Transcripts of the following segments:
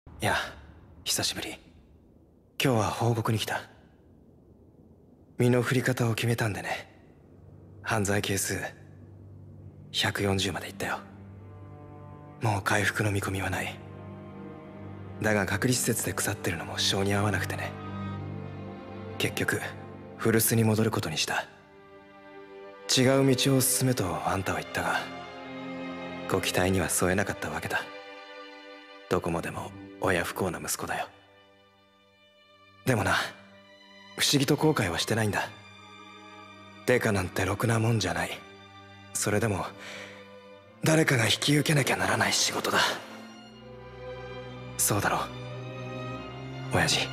いや、久しぶり。今日は報告に来た。身の振り方を決めたんでね。犯罪係数140までいったよ。もう回復の見込みはない。だが隔離施設で腐ってるのも性に合わなくてね。結局古巣に戻ることにした。違う道を進めとあんたは言ったが、ご期待には添えなかったわけだ。どこまでも親不孝な息子だよ。でもな、不思議と後悔はしてないんだ。デカなんてろくなもんじゃない。それでも誰かが引き受けなきゃならない仕事だ。そうだろう、親父。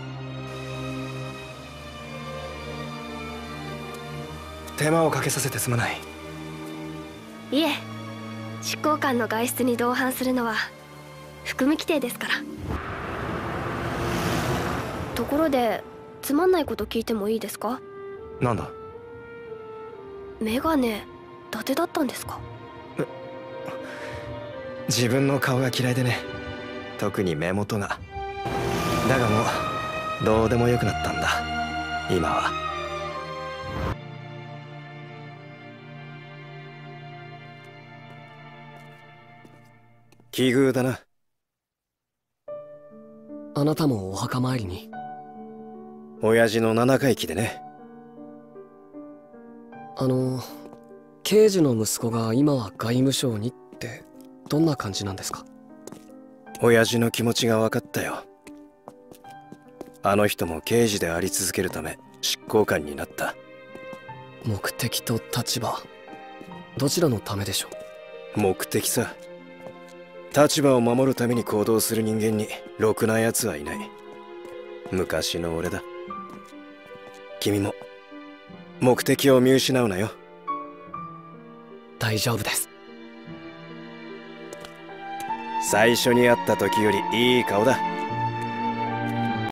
手間をかけさせてすまない。 いえ、執行官の外出に同伴するのは服務規定ですから。ところでつまんないこと聞いてもいいですか？ なんだ？ メガネ伊達だったんですか？ 自分の顔が嫌いでね。特に目元が。だがもうどうでもよくなったんだ今は。奇遇だな。 あなたもお墓参りに？ 親父の七回忌でね。 刑事の息子が今は外務省にってどんな感じなんですか？ 親父の気持ちが分かったよ。あの人も刑事であり続けるため執行官になった。 目的と立場、どちらのためでしょう？目的さ。立場を守るために行動する人間にろくな奴はいない。昔の俺だ。君も目的を見失うなよ。 大丈夫です。 最初に会った時よりいい顔だ。